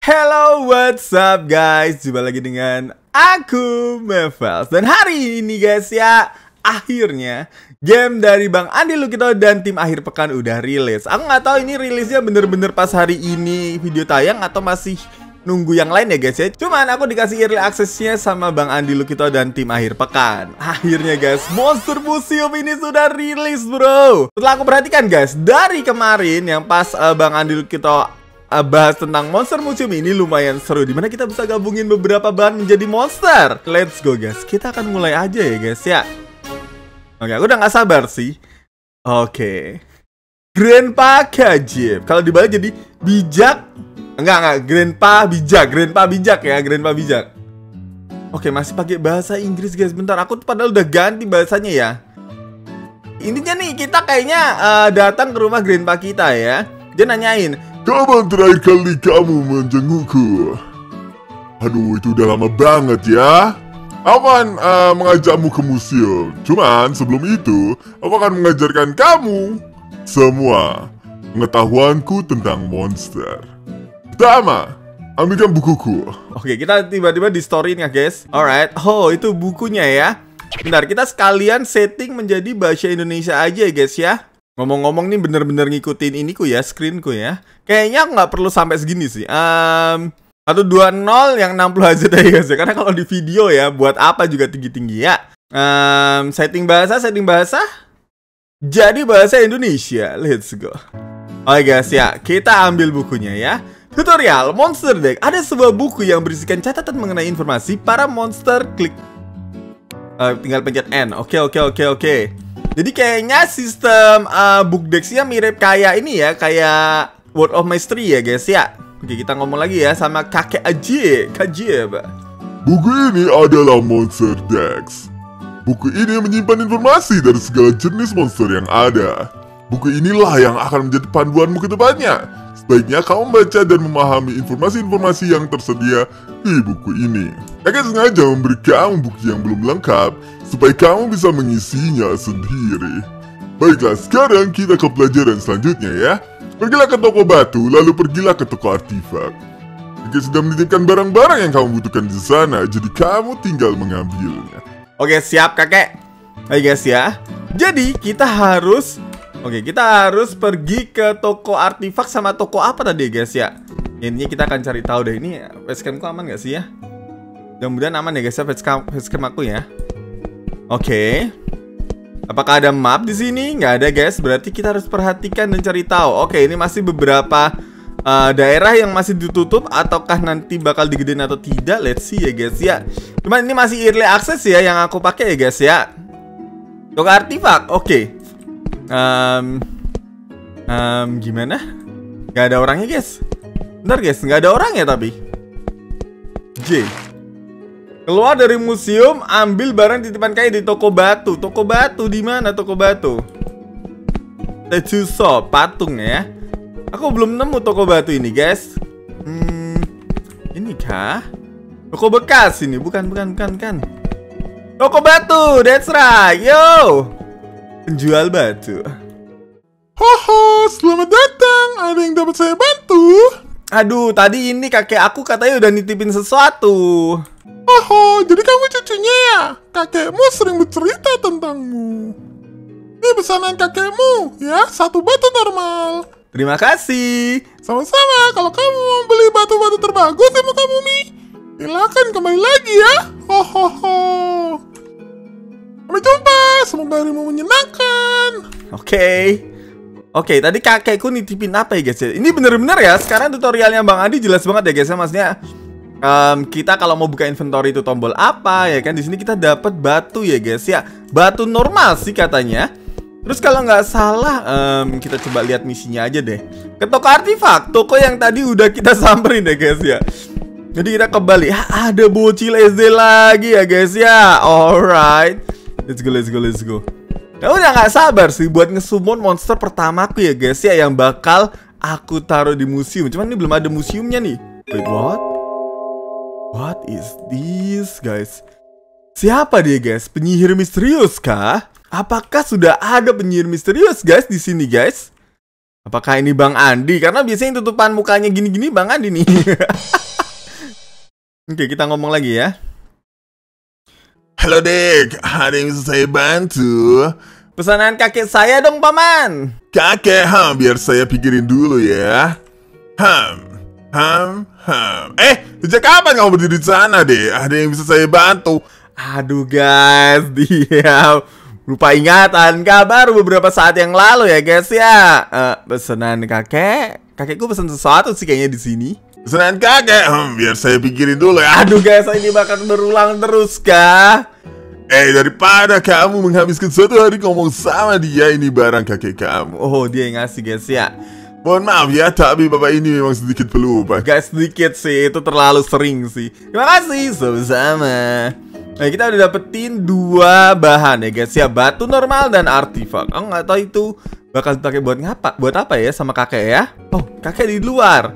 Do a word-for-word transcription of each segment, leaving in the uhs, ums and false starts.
Hello, what's up guys? Jumpa lagi dengan aku, Mevels. Dan hari ini guys ya, akhirnya game dari Bang Andi Lukito dan tim akhir pekan udah rilis. Aku nggak tahu ini rilisnya bener-bener pas hari ini video tayang atau masih nunggu yang lain ya guys ya. Cuman aku dikasih early access-nya sama Bang Andi Lukito dan tim akhir pekan. Akhirnya guys, Monster Museum ini sudah rilis bro. Setelah aku perhatikan guys, dari kemarin yang pas uh, Bang Andi Lukito bahas tentang Monster Museum ini lumayan seru, dimana kita bisa gabungin beberapa bahan menjadi monster. Let's go guys, kita akan mulai aja ya guys ya. Oke, aku udah gak sabar sih. Oke, Grandpa Kajib. Kalau dibalik jadi bijak. Enggak, enggak, Grandpa bijak. Grandpa bijak ya, Grandpa bijak. Oke, masih pakai bahasa Inggris guys. Bentar, aku padahal udah ganti bahasanya ya. Intinya nih, kita kayaknya uh, datang ke rumah Grandpa kita ya. Dia nanyain, kapan terakhir kali kamu menjengukku? Aduh, itu udah lama banget ya. Aku akan uh, mengajakmu ke museum. Cuman sebelum itu, aku akan mengajarkan kamu semua pengetahuanku tentang monster. Pertama, ambilkan bukuku. Oke, kita tiba-tiba di story ya guys. Alright, oh itu bukunya ya. Bentar, kita sekalian setting menjadi bahasa Indonesia aja ya guys ya. Ngomong-ngomong nih bener-bener ngikutin iniku ya, screenku ya. Kayaknya aku nggak perlu sampai segini sih. Um, satu dua nol yang enam puluh aja deh guys ya. Karena kalau di video ya, buat apa juga tinggi-tinggi ya. Um, setting bahasa, setting bahasa. Jadi bahasa Indonesia. Let's go. Oke guys ya, kita ambil bukunya ya. Tutorial Monster Deck. Ada sebuah buku yang berisikan catatan mengenai informasi para monster. Klik. Uh, tinggal pencet N. Oke, oke, oke, oke. Jadi kayaknya sistem uh, book decksnya mirip kayak ini ya, kayak World of Mystery ya guys ya. Oke, kita ngomong lagi ya sama kakek Aji, Kajib. Buku ini adalah Monster Decks. Buku ini menyimpan informasi dari segala jenis monster yang ada. Buku inilah yang akan menjadi panduanmu ke depannya. Sebaiknya kamu membaca dan memahami informasi-informasi yang tersedia di buku ini. Kakek sengaja memberi kamu buku yang belum lengkap supaya kamu bisa mengisinya sendiri. Baiklah, sekarang kita ke pelajaran selanjutnya ya. Pergilah ke toko batu, lalu pergilah ke toko artifak. Kakek sudah menitipkan barang-barang yang kamu butuhkan di sana, jadi kamu tinggal mengambilnya. Oke, siap kakek. Ayo guys ya. Jadi kita harus Oke, kita harus pergi ke toko artifak sama toko apa tadi guys ya. Intinya kita akan cari tahu deh, ini facecamku aman gak sih ya? Mudah-mudahan aman ya guys ya, facecam, facecam aku ya. Oke. Apakah ada map di sini? Nggak ada guys. Berarti kita harus perhatikan dan cari tahu. Oke, ini masih beberapa uh, daerah yang masih ditutup, ataukah nanti bakal digedein atau tidak? Let's see ya guys ya. Cuman ini masih early access ya yang aku pakai ya guys ya. Toko artifak. Oke. Um, um, gimana? Gak ada orangnya guys. Bentar guys, gak ada orangnya tapi. J. Keluar dari museum, ambil barang titipan kayak di toko batu. Toko batu di mana toko batu? Statue shop, patung ya. Aku belum nemu toko batu ini guys. Hmm, ini kah? Toko bekas ini, bukan, bukan, bukan, bukan. Toko batu, that's right, yo. Penjual batu. Haha, selamat datang. Ada yang dapat saya bantu? Aduh, tadi ini kakek aku katanya udah nitipin sesuatu. Haha, jadi kamu cucunya ya? Kakekmu sering bercerita tentangmu. Ini pesanan kakekmu, ya, satu batu normal. Terima kasih. Sama-sama, kalau kamu mau beli batu-batu terbagus di muka bumi, silakan kembali lagi ya. Hahaha. Sampai jumpa, semoga harimu menyenangkan. Oke. Okay. Oke, okay, tadi kakekku nitipin apa ya guys ya? Ini bener-bener ya, sekarang tutorialnya Bang Adi jelas banget ya guys ya. Maksudnya um, kita kalau mau buka inventory itu tombol apa ya kan? Di sini kita dapat batu ya guys ya. Batu normal sih katanya. Terus kalau nggak salah, um, kita coba lihat misinya aja deh. Ke toko artifak, toko yang tadi udah kita samperin ya guys ya. Jadi kita kembali. Ha, ada bocil S D lagi ya guys ya. Alright. Let's go, let's go, let's go. Nah, udah gak sabar sih buat nge-summon monster pertamaku ya guys ya, yang bakal aku taruh di museum. Cuman ini belum ada museumnya nih. Wait, what? What is this guys? Siapa dia guys? Penyihir misterius kah? Apakah sudah ada penyihir misterius guys di sini guys? Apakah ini Bang Andi? Karena biasanya yang tutupan mukanya gini-gini Bang Andi nih. Oke, kita ngomong lagi ya. Halo dek, ada yang bisa saya bantu? Pesanan kakek saya dong paman. Kakek, ham, biar saya pikirin dulu ya. Ham, ham, ham. Eh, sejak kapan kamu berdiri di sana deh? Ada yang bisa saya bantu? Aduh guys, dia lupa ingatan. Kabar beberapa saat yang lalu ya guys ya. Uh, pesanan kakek, kakekku pesan sesuatu sih kayaknya di sini. Pesanan kakek, hmm, biar saya pikirin dulu ya. Aduh guys, ini bakal berulang terus kah? Eh, daripada kamu menghabiskan satu hari ngomong sama dia, ini barang kakek kamu. Oh, dia yang ngasih guys ya. Mohon maaf ya, tapi bapak ini memang sedikit pelupa. Gak sedikit sih, itu terlalu sering sih. Terima kasih, sama-sama. Nah, kita udah dapetin dua bahan ya guys ya, batu normal dan artifak. Oh, nggak tahu itu bakal dipakai buat ngapa, buat apa ya sama kakek ya? Oh, kakek di luar.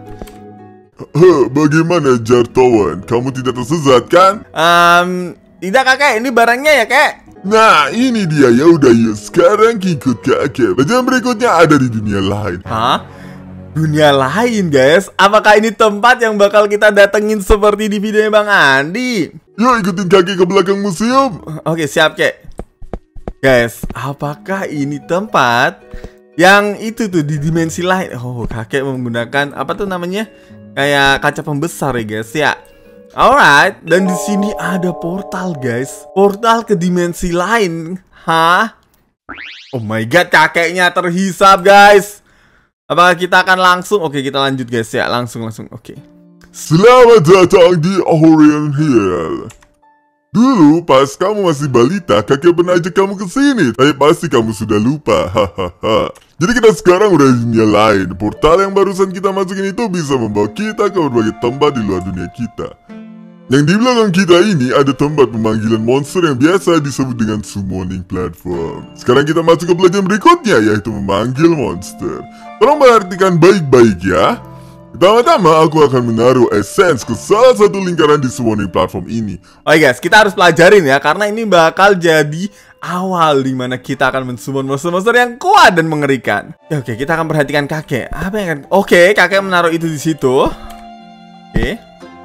Huh, bagaimana Jartawan? Kamu tidak tersesat kan? Um, tidak kakek, ini barangnya ya kek. Nah, ini dia ya udah yuk. Sekarang ikut kakek. Pelajaran berikutnya ada di dunia lain. Hah? Dunia lain guys? Apakah ini tempat yang bakal kita datengin seperti di videonya Bang Andi? Yuk ikutin kakek ke belakang museum. Oke siap kek. Guys, apakah ini tempat yang itu tuh di dimensi lain? Oh, kakek menggunakan apa tuh namanya? Kayak kaca pembesar ya guys ya. Alright, dan di sini ada portal guys. Portal ke dimensi lain. Hah? Oh my god, kakeknya terhisap guys. Apakah kita akan langsung? Oke, kita lanjut guys ya. Langsung, langsung. Oke. Selamat datang di Ahorian Hill. Dulu pas kamu masih balita, kakek pernah ajak kamu ke sini. Tapi pasti kamu sudah lupa. Hahaha. Jadi kita sekarang udah di dunia lain. Portal yang barusan kita masukin itu bisa membawa kita ke berbagai tempat di luar dunia kita. Yang di belakang kita ini ada tempat pemanggilan monster yang biasa disebut dengan summoning platform. Sekarang kita masuk ke pelajaran berikutnya, yaitu memanggil monster. Tolong perhatikan baik-baik ya. Pertama-tama aku akan menaruh essence ke salah satu lingkaran di summoning platform ini. Oke guys, kita harus pelajarin ya, karena ini bakal jadi awal dimana kita akan mensummon monster-monster yang kuat dan mengerikan. Ya, oke, kita akan perhatikan kakek. Apa yang akan... Oke, kakek menaruh itu di situ. Oke.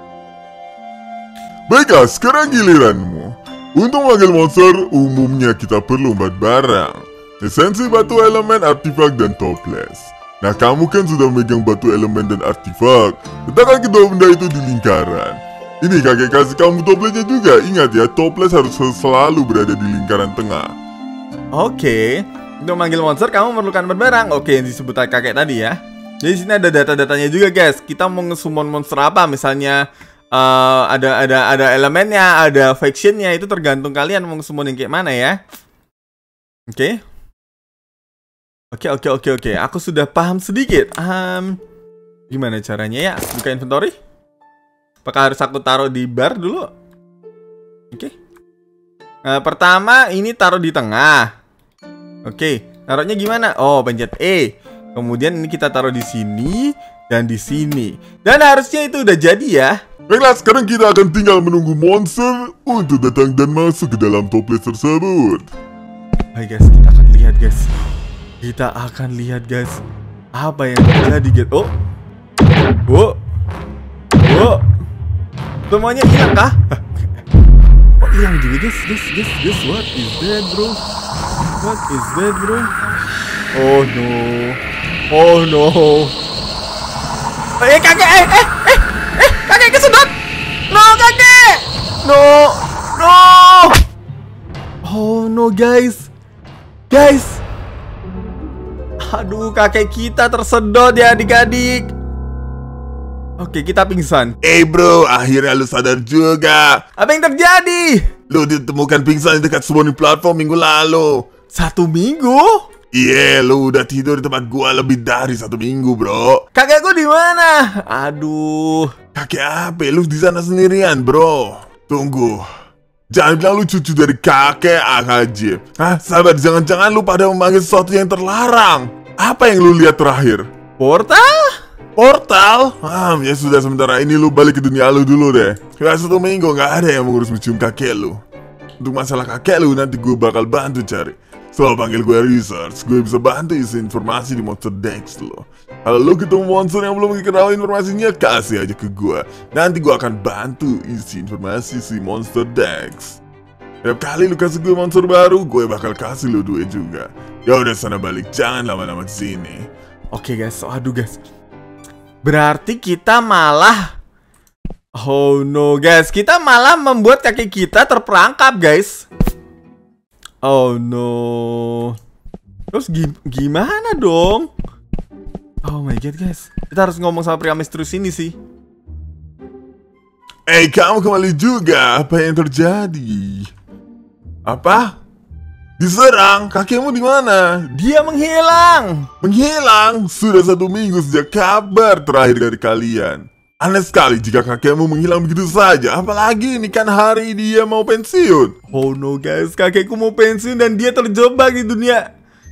Baiklah, sekarang giliranmu. Untuk memanggil monster, umumnya kita perlu empat barang. Esensi, batu, elemen, artifak, dan toples. Nah, kamu kan sudah memegang batu, elemen, dan artifak. Letakkan kedua benda itu di lingkaran. Ini kakek kasih kamu toplesnya juga. Ingat ya, toples harus selalu berada di lingkaran tengah. Oke. Untuk memanggil monster, kamu memerlukan empat barang. Oke, yang disebut kakek tadi ya. Jadi sini ada data-datanya juga guys. Kita mau nge-summon monster apa, misalnya... Uh, ada ada ada elemennya, ada factionnya, itu tergantung kalian mau summon yang kayak mana ya. Oke, okay. oke, okay, oke, okay, oke, oke. Aku sudah paham sedikit. Um, gimana caranya ya? Buka inventory. Apakah harus aku taruh di bar dulu? Oke. Okay. Nah, pertama ini taruh di tengah. Oke, okay. Taruhnya gimana? Oh, pencet E. Kemudian ini kita taruh di sini dan di sini. Dan harusnya itu udah jadi ya. Baiklah, sekarang kita akan tinggal menunggu monster untuk datang dan masuk ke dalam toples tersebut. Hai guys, kita akan lihat guys. Kita akan lihat guys. Apa yang terjadi guys? Oh, oh, oh. Semuanya hilang kah? Oh, hilang juga guys, guys, guys, guys. What is that bro? What is that bro? Oh no, oh no. Eh kakek, eh, eh, eh. Kakek kesedot. No kakek. No. No. Oh no guys. Guys. Aduh, kakek kita tersedot ya adik-adik. Oke, kita pingsan. Eh hey bro, akhirnya lu sadar juga. Apa yang terjadi? Lu ditemukan pingsan di dekat summoning platform minggu lalu. Satu minggu? Iya, yeah, lu udah tidur di tempat gua lebih dari satu minggu, bro. Kakekku di mana? Aduh. Kakek apa? Lu di sana sendirian, bro. Tunggu. Jangan bilang lu cucu dari kakek aja. Hah? Sabar, jangan-jangan lu pada memanggil sesuatu yang terlarang. Apa yang lu lihat terakhir? Portal? Portal? Ah, ya sudah, sementara ini lu balik ke dunia lu dulu deh. Gak satu minggu gak ada yang mengurus mencium kakek lu. Untuk masalah kakek lu nanti gue bakal bantu cari. So, panggil gue research, gue bisa bantu isi informasi di Monster Dex lo. Kalau lo ketemu monster yang belum dikenal informasinya, kasih aja ke gue. Nanti gue akan bantu isi informasi si Monster Dex. Tiap kali lo kasih gue monster baru, gue bakal kasih lo duit juga. Ya udah sana balik, jangan lama-lama di sini. Oke guys, so, aduh guys. Berarti kita malah, oh no guys, kita malah membuat kaki kita terperangkap guys. Oh no. Terus gim gimana dong? Oh my god guys, kita harus ngomong sama pria misterius ini sih. Eh, hey, kamu kembali juga. Apa yang terjadi? Apa? Diserang? Kakekmu di mana? Dia menghilang. Menghilang? Sudah satu minggu sejak kabar terakhir dari kalian. Aneh sekali jika kakekmu menghilang begitu saja. Apalagi ini kan hari dia mau pensiun. Oh no guys, kakekku mau pensiun dan dia terjebak di dunia.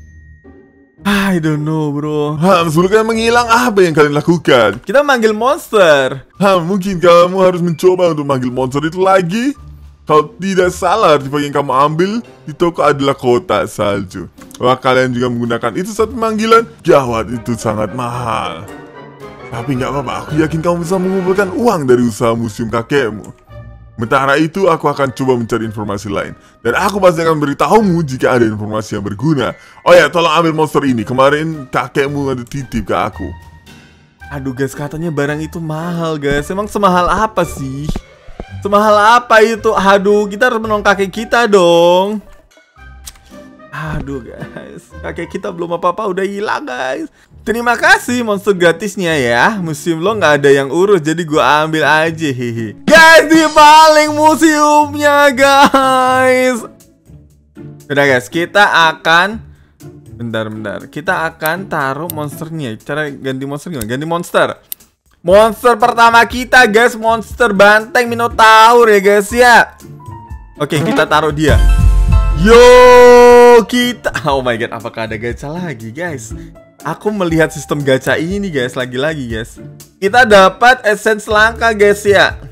I don't know bro. Ham, sebelum kalian menghilang, apa yang kalian lakukan? Kita manggil monster. Ham, mungkin kamu harus mencoba untuk manggil monster itu lagi. Kalau tidak salah, artefak yang kamu ambil di toko adalah kotak salju. Wah, kalian juga menggunakan itu saat pemanggilan? Gawat, itu sangat mahal. Tapi nggak apa-apa, aku yakin kamu bisa mengumpulkan uang dari usaha museum kakekmu. Sementara itu, aku akan coba mencari informasi lain. Dan aku pasti akan beritahumu jika ada informasi yang berguna. Oh ya, tolong ambil monster ini. Kemarin kakekmu ada titip ke aku. Aduh guys, katanya barang itu mahal guys. Emang semahal apa sih? Semahal apa itu? Aduh, kita harus menolong kakek kita dong. Aduh guys, kakek kita belum apa-apa udah hilang guys. Terima kasih monster gratisnya ya. Museum lo nggak ada yang urus, jadi gua ambil aja hehe. Guys, di paling museumnya guys. Udah guys, kita akan bentar-bentar. Kita akan taruh monsternya. Cara ganti monster gimana? Ganti monster. Monster pertama kita guys, monster banteng Minotaur ya guys ya. Oke, kita taruh dia. Yo, kita. Oh my god, apakah ada gacha lagi guys? Aku melihat sistem gacha ini guys, lagi-lagi guys. Kita dapat essence langka guys ya.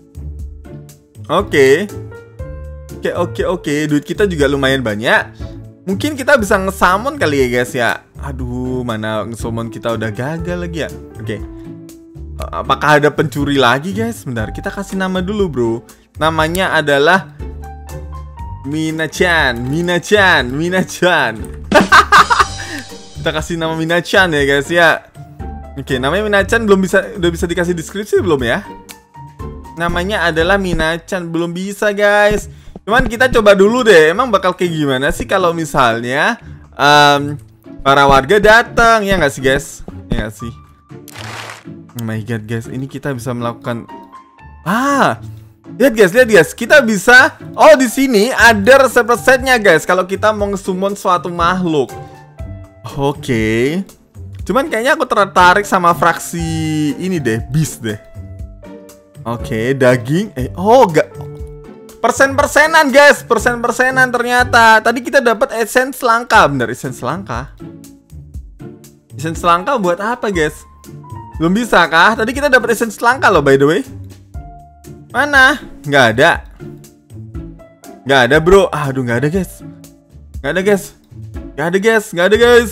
Oke. Oke, oke, oke. Duit kita juga lumayan banyak. Mungkin kita bisa nge-summon kali ya guys ya. Aduh, mana nge-summon kita udah gagal lagi ya. Oke. Apakah ada pencuri lagi guys? Bentar, kita kasih nama dulu bro. Namanya adalah Mina-chan, Mina-chan, Mina-chan. Kita kasih nama Mina-chan ya guys ya. Oke, namanya Mina-chan belum bisa, udah bisa dikasih deskripsi belum ya? Namanya adalah Mina-chan, belum bisa guys. Cuman kita coba dulu deh, emang bakal kayak gimana sih kalau misalnya um, para warga datang, ya nggak sih guys? Ya nggak sih? Oh my god guys, ini kita bisa melakukan. Ah, lihat guys, lihat guys, kita bisa. Oh, di sini ada resep-resepnya guys. Kalau kita mau nge-summon suatu makhluk. Oke, okay. Cuman kayaknya aku tertarik sama fraksi ini deh, beast deh. Oke, okay, daging. Eh, oh, gak. Persen-persenan guys, persen-persenan ternyata. Tadi kita dapat essence langka, bener, essence langka. Essence langka buat apa guys? Belum bisa kah? Tadi kita dapat essence langka loh by the way. Mana? Nggak ada. Nggak ada bro. Aduh, nggak ada guys. Nggak ada guys. Nggak ada guys. Nggak ada guys.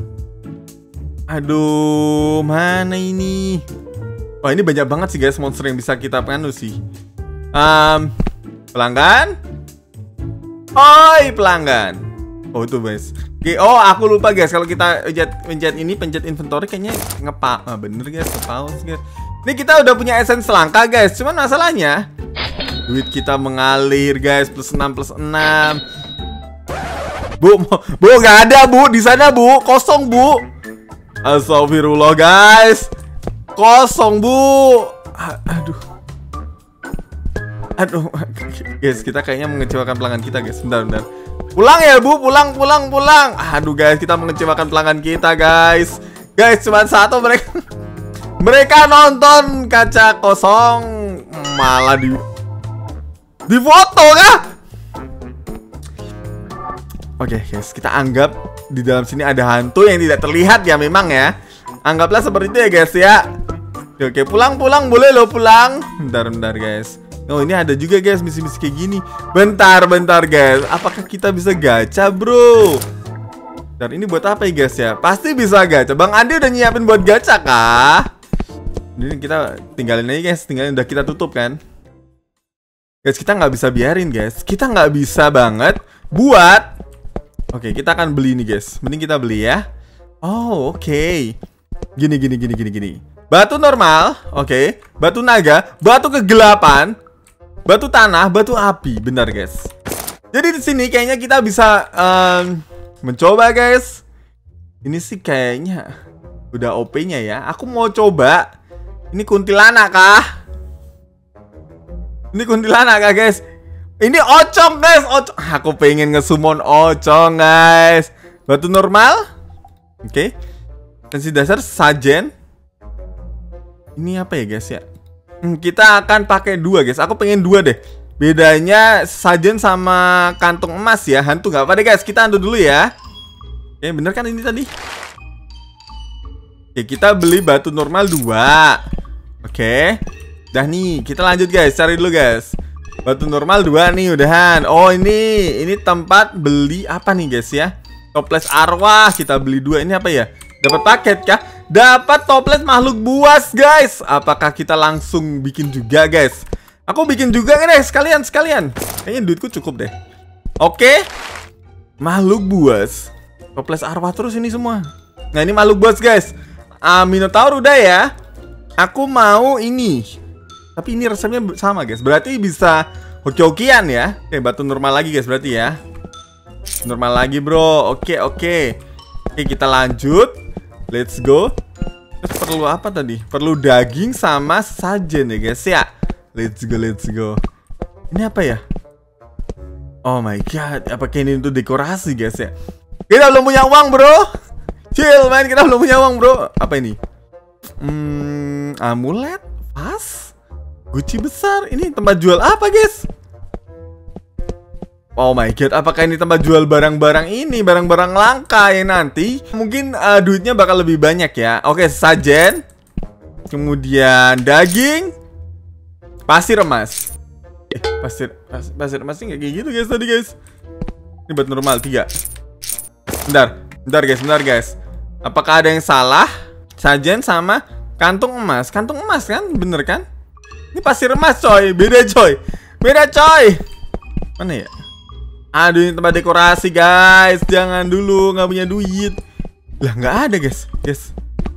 Aduh, mana ini? Wah, ini banyak banget sih guys monster yang bisa kita panu sih. Um, pelanggan. Oi, pelanggan. Oh, itu guys. Oke, oh aku lupa guys. Kalau kita pencet, pencet ini, pencet inventory kayaknya ngepa. Ah, bener guys, ngepaus guys. Ini kita udah punya essence langka guys. Cuman masalahnya duit kita mengalir guys, plus enam plus enam. Bu, bu nggak ada bu di sana bu, kosong bu. Astagfirullah guys, kosong bu. Aduh, aduh guys, kita kayaknya mengecewakan pelanggan kita guys. Bentar, bentar. Pulang ya bu, pulang, pulang, pulang. Aduh guys, kita mengecewakan pelanggan kita guys. Guys, cuma satu mereka. Mereka nonton kaca kosong, malah di di foto kah? Oke okay, guys, kita anggap di dalam sini ada hantu yang tidak terlihat ya memang ya. Anggaplah seperti itu ya guys ya. Oke, oke, pulang pulang boleh lo pulang. Bentar bentar guys. Oh ini ada juga guys misi-misi kayak gini. Bentar, bentar guys. Apakah kita bisa gacha bro? Bentar, ini buat apa ya guys ya? Pasti bisa gacha. Bang Andi udah nyiapin buat gacha kah? Ini kita tinggalin aja guys. Tinggalin, udah kita tutup kan. Guys kita nggak bisa biarin guys. Kita nggak bisa banget buat. Oke kita akan beli nih guys. Mending kita beli ya. Oh oke okay. Gini gini gini gini gini. Batu normal, oke okay. Batu naga, batu kegelapan, batu tanah, batu api. Benar guys. Jadi di sini kayaknya kita bisa um, mencoba guys. Ini sih kayaknya udah O P-nya ya. Aku mau coba. Ini kuntilanak kah? Ini kuntilanak kah guys? Ini ocong guys, ocong. Aku pengen nge-summon ocong guys. Batu normal, oke okay. Tensi dasar sajen. Ini apa ya guys ya? Hmm, kita akan pakai dua guys. Aku pengen dua deh. Bedanya sajen sama kantung emas ya. Hantu nggak apa deh guys. Kita hantu dulu ya. Oke bener kan ini tadi? Oke kita beli batu normal dua. Oke. Dah nih kita lanjut guys. Cari dulu guys. Batu normal dua nih udahan. Oh ini ini tempat beli apa nih guys ya? Toples arwah kita beli dua. Ini apa ya? Dapat paket kah? Dapat toples makhluk buas guys. Apakah kita langsung bikin juga guys? Aku bikin juga guys. Sekalian sekalian. Kayaknya duitku cukup deh. Oke. Makhluk buas. Toples arwah terus ini semua. Nah ini makhluk buas guys. ah, Minotaur udah ya. Aku mau ini. Tapi ini resepnya sama guys. Berarti bisa hoki-hokian ya. Oke batu normal lagi guys berarti ya. Normal lagi bro. Oke oke. Oke kita lanjut. Let's go. Terus perlu apa tadi? Perlu daging sama sajen ya guys ya. Let's go, let's go. Ini apa ya? Oh my god, apakah ini untuk dekorasi guys ya? Kita belum punya uang bro. Chill man, kita belum punya uang bro. Apa ini? Hmm, amulet, vas, guci besar. Ini tempat jual apa guys? Oh my god, apakah ini tempat jual barang-barang ini? Barang-barang langka ya nanti? Mungkin uh, duitnya bakal lebih banyak ya. Oke, sajen. Kemudian daging. Pasir emas. Eh, pasir, pas, pasir emas nggak kayak gitu guys tadi guys. Ini buat normal, tiga. Bentar, bentar guys, bentar guys. Apakah ada yang salah? Sajen sama kantung emas. Kantung emas kan? Bener kan? Ini pasir emas coy, beda coy. Beda coy. Mana ya? Aduh ini tempat dekorasi guys. Jangan dulu, nggak punya duit. Lah nggak ada guys. Guys.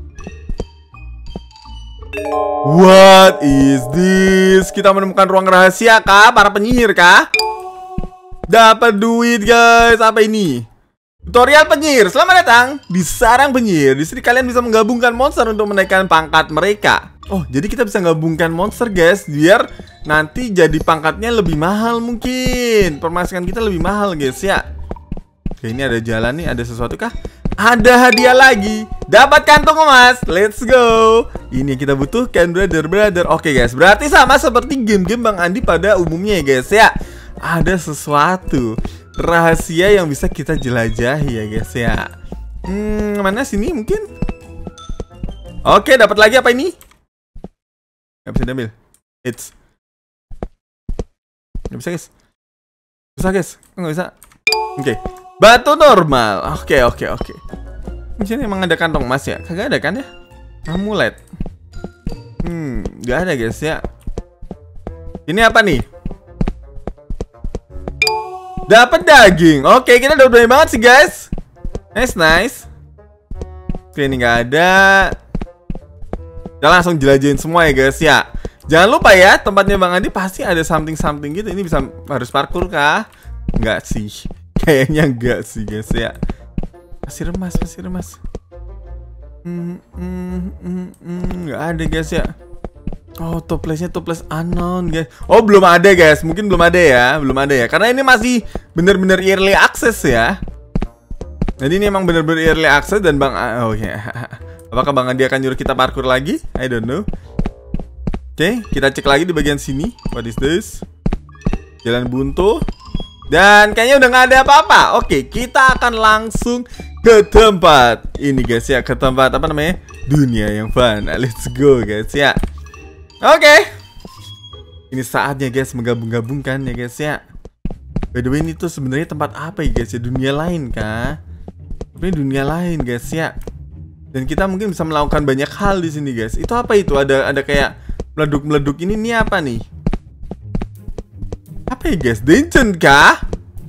What is this? Kita menemukan ruang rahasia kah? Para penyihir kah? Dapat duit guys. Apa ini? Tutorial penyihir. Selamat datang di sarang penyihir. Di sini kalian bisa menggabungkan monster untuk menaikkan pangkat mereka. Oh, jadi kita bisa gabungkan monster guys, biar nanti jadi pangkatnya lebih mahal mungkin. Pemasukan kita lebih mahal guys ya. Oke, ini ada jalan nih, ada sesuatu kah? Ada hadiah lagi. Dapat kantong emas. Let's go. Ini yang kita butuhkan brother brother. Oke guys, berarti sama seperti game-game Bang Andi pada umumnya ya guys ya. Ada sesuatu rahasia yang bisa kita jelajahi ya guys ya. Hmm, mana sini mungkin? Oke, dapat lagi apa ini? Gak bisa diambil. It's Gak bisa guys. Bisa guys. Gak bisa. Oke okay. Batu normal. Oke okay, oke okay, oke okay. Di sini emang ada kantong emas ya? Kagak ada kan ya? Amulet. Hmm gak ada guys ya. Ini apa nih? Dapat daging. Oke okay, kita udah berani banget sih guys. Nice nice. Oke ini gak ada. Kita langsung jelajahin semua ya guys ya. Jangan lupa ya, tempatnya Bang Andi pasti ada something-something gitu. Ini bisa harus parkour kah? Enggak sih. Kayaknya enggak sih guys ya. Pasir emas, pasir emas. Hmm, hmm, hmm, hmm, enggak ada guys ya. Oh, toplesnya toples unknown guys. Oh, belum ada guys. Mungkin belum ada ya, belum ada ya. Karena ini masih bener-bener early access ya. Jadi ini emang bener-bener early access dan Bang oh ya. Apakah Bang Andi akan nyuruh kita parkour lagi? I don't know. Oke, okay, kita cek lagi di bagian sini. What is this? Jalan buntu. Dan kayaknya udah nggak ada apa-apa. Oke, okay, kita akan langsung ke tempat ini guys ya. Ke tempat apa namanya? Dunia yang fun. Let's go guys ya. Oke. Okay. Ini saatnya guys menggabung-gabungkan ya guys ya. By the way ini tuh sebenarnya tempat apa ya guys ya? Dunia lain kah? Ini dunia lain guys ya. Dan kita mungkin bisa melakukan banyak hal di sini guys. Itu apa itu? Ada ada kayak meleduk-meleduk ini nih apa nih? Apa ya guys? Dungeon kah?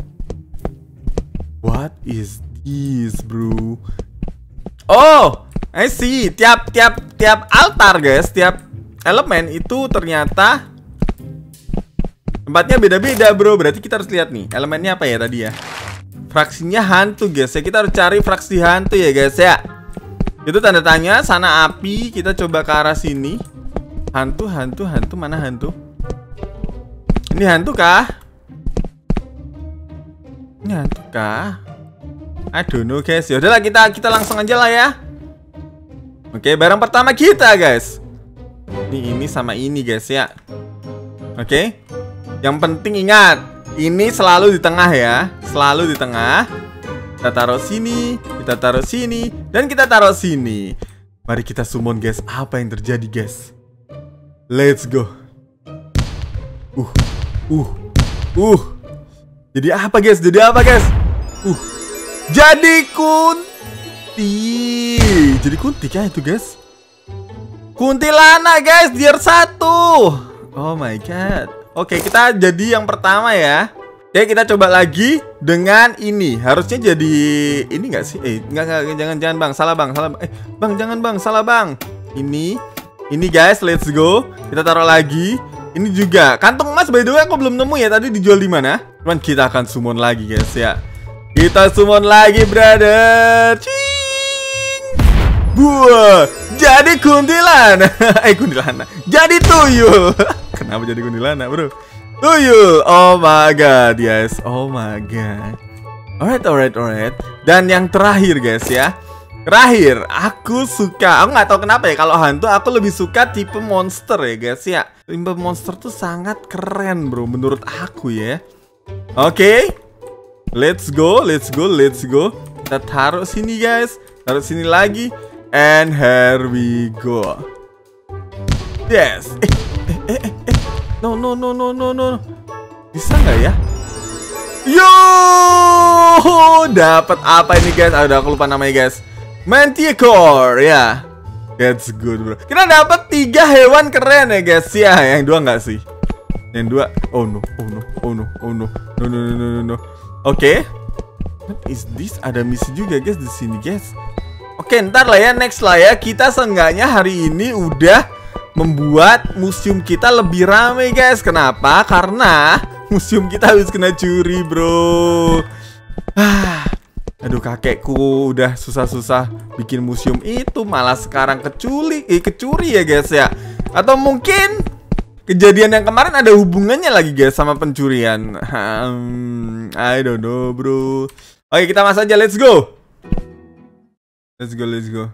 What is this bro? Oh, I see. Tiap tiap tiap altar guys, tiap elemen itu ternyata tempatnya beda-beda bro. Berarti kita harus lihat nih elemennya apa ya tadi ya. Fraksinya hantu guys ya. Kita harus cari fraksi hantu ya guys ya. Itu tanda tanya. Sana api. Kita coba ke arah sini. Hantu, hantu, hantu. Mana hantu? Ini hantu kah? Ini hantu kah? I don't know guys. Yaudahlah kita kita langsung aja lah ya. Oke, barang pertama kita guys. Ini ini sama ini guys ya. Oke. Yang penting ingat, ini selalu di tengah ya. Selalu di tengah. Kita taruh sini, kita taruh sini, dan kita taruh sini. Mari kita summon guys. Apa yang terjadi guys? Let's go. Uh, uh, uh. Jadi apa guys? Jadi apa guys? Uh, jadi kunti. Jadi kunti kah itu guys? Kuntilana guys, tier satu. Oh my god. Oke, kita jadi yang pertama ya. Oke, kita coba lagi dengan ini. Harusnya jadi ini nggak sih? Eh, nggak nggak jangan jangan bang, salah bang, salah. Eh, bang jangan bang, salah bang. Ini, ini guys, let's go. Kita taruh lagi. Ini juga kantong emas by the way aku belum nemu ya. Tadi dijual di mana? Cuman kita akan summon lagi guys ya. Kita summon lagi brother. Cing. Buah. Jadi kuntilana. eh kuntilana. Jadi tuyul. Kenapa jadi kuntilana bro? Tuyul. Oh my god yes. Oh my god. Alright alright alright. Dan yang terakhir guys ya. Terakhir, aku suka, aku nggak tahu kenapa ya, kalau hantu aku lebih suka tipe monster ya guys ya. Tipe monster tuh sangat keren bro, menurut aku ya. Oke, okay. Let's go, let's go, let's go. Kita taruh sini guys, taruh sini lagi, and here we go. Yes. Eh, eh, eh, eh, eh. No, no, no, no, no, no. Bisa nggak ya? Yo, dapat apa ini guys? Ada aku lupa namanya guys. Manticore ya, that's good bro. Kita dapat tiga hewan keren ya guys ya. Yang dua nggak sih? Yang dua, oh no, oh no, oh no, oh no, no no no no no. no. Oke, okay. What is this? Ada misi juga guys di sini guys. Oke, okay, ntar lah ya, next lah ya. Kita seenggaknya hari ini udah membuat museum kita lebih ramai guys. Kenapa? Karena museum kita habis kena curi bro. Ah. Aduh kakekku udah susah-susah bikin museum itu, malah sekarang kecuri, eh kecuri ya guys ya. Atau mungkin kejadian yang kemarin ada hubungannya lagi guys sama pencurian. Hmm, I don't know bro. Oke kita masuk aja, let's go. Let's go, let's go.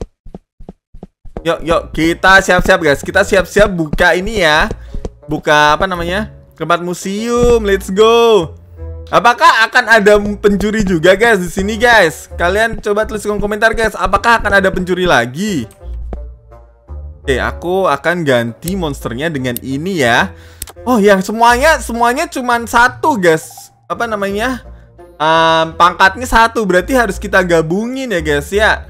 Yuk, yuk kita siap-siap guys. Kita siap-siap buka ini ya. Buka apa namanya? Tempat museum, let's go. Apakah akan ada pencuri juga guys di sini guys? Kalian coba tulis di komentar guys. Apakah akan ada pencuri lagi? Oke, aku akan ganti monsternya dengan ini ya. Oh, yang semuanya semuanya cuman satu guys. Apa namanya? Um, pangkatnya satu. Berarti harus kita gabungin ya guys ya.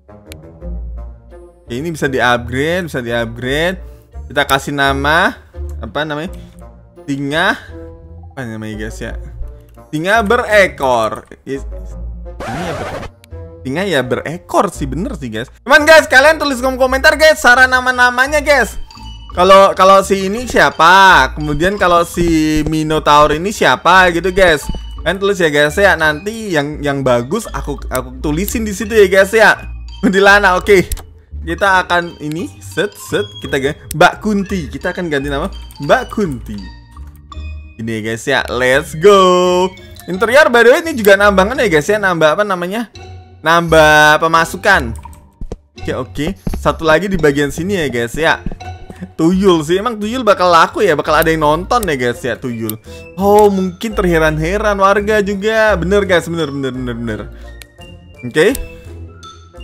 Oke, ini bisa di-upgrade, bisa di-upgrade. Kita kasih nama apa namanya? Singa. Apa namanya guys ya? Singa berekor. Ini ya berekor. Singa ya berekor sih, bener sih guys. Cuman guys, kalian tulis di komentar guys saran nama-namanya guys. Kalau kalau si ini siapa? Kemudian kalau si Minotaur ini siapa gitu guys. Kalian tulis ya guys ya. Nanti yang yang bagus aku aku tulisin di situ ya guys ya. Kuntilana, oke. Okay. Kita akan ini set set kita ganti Mbak Kunti. Kita akan ganti nama Mbak Kunti. Ini guys ya, let's go. Interior by the way ini juga nambangan ya guys ya. Nambah apa namanya? Nambah pemasukan. Oke oke. Satu lagi di bagian sini ya guys ya. Tuyul sih, emang tuyul bakal laku ya. Bakal ada yang nonton ya guys ya tuyul. Oh mungkin terheran-heran warga juga. Bener guys, bener bener bener bener. Oke okay.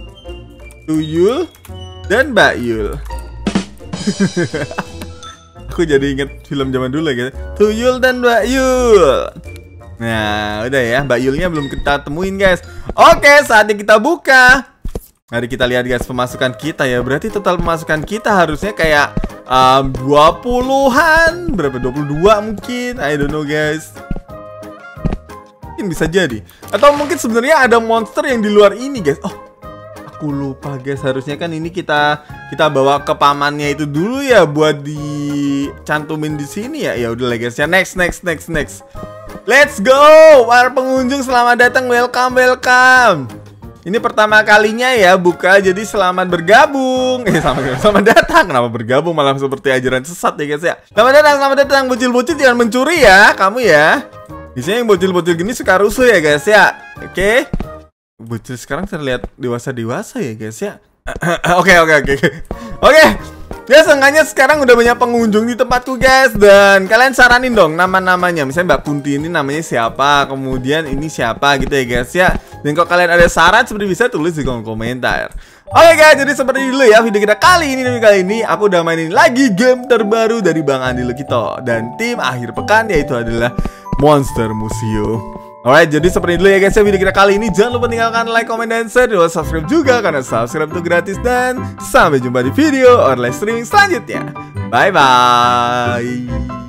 Tuyul dan Mbak Yul. Aku jadi inget film zaman dulu gitu. Tuyul dan Mbak Yul. Nah, udah ya, Mbak Yulnya belum kita temuin guys. Oke, saatnya kita buka. Mari kita lihat guys pemasukan kita ya. Berarti total pemasukan kita harusnya kayak um, dua puluhan. Berapa? dua puluh dua mungkin. I don't know guys. Mungkin bisa jadi. Atau mungkin sebenarnya ada monster yang di luar ini guys. Oh, aku lupa guys. Harusnya kan ini kita kita bawa ke pamannya itu dulu ya buat dicantumin di sini ya. Ya udah lah guys ya. Next, next, next, next. Let's go. Para pengunjung selamat datang. Welcome, welcome. Ini pertama kalinya ya buka, jadi selamat bergabung. Eh selamat, selamat datang. Kenapa bergabung malah seperti ajaran sesat ya guys ya. Selamat datang, selamat datang. Bocil-bocil jangan mencuri ya, kamu ya. Biasanya yang bocil-bocil gini suka rusuh ya guys ya. Oke. Bocil sekarang terlihat dewasa-dewasa ya guys ya. Oke oke oke. Oke. Ya seenggaknya sekarang udah banyak pengunjung di tempatku guys. Dan kalian saranin dong nama-namanya. Misalnya Mbak Kunti ini namanya siapa, kemudian ini siapa gitu ya guys ya. Dan kalau kalian ada saran seperti bisa tulis di kolom komentar. Oke guys, jadi seperti dulu ya video kita kali ini. Dan kali ini aku udah mainin lagi game terbaru dari Bang Andi Lukito dan tim akhir pekan, yaitu adalah Monster Museum. Alright, jadi seperti dulu ya guys ya video kita kali ini. Jangan lupa tinggalkan like, comment, dan share. Dan subscribe juga karena subscribe itu gratis. Dan sampai jumpa di video or live streaming selanjutnya. Bye bye.